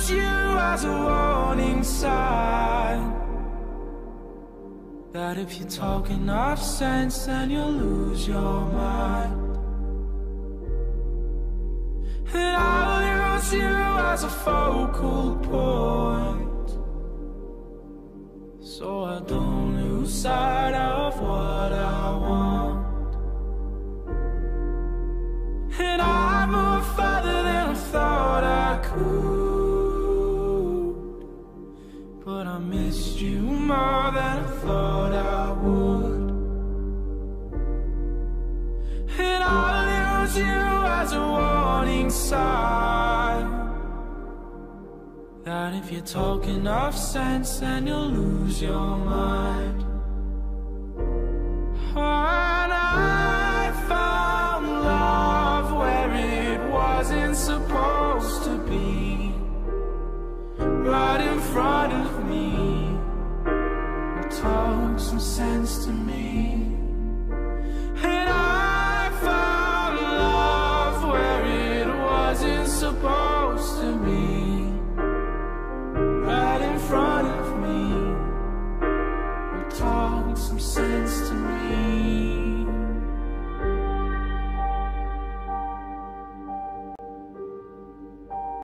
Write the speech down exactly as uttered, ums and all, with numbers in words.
use you as a warning sign that if you talk enough sense, then you'll lose your mind. And I'll use you as a focal point, so I don't lose sight of what I want. And I moved farther than I thought I could, but I missed you more than I thought I would. And I'll use you as a warning sign that if you talk enough sense, then you'll lose your mind. And I found love where it wasn't supposed to be, right in front of me. Talk some sense to me. And I found love where it wasn't supposed to be, right in front of me. Talk some sense.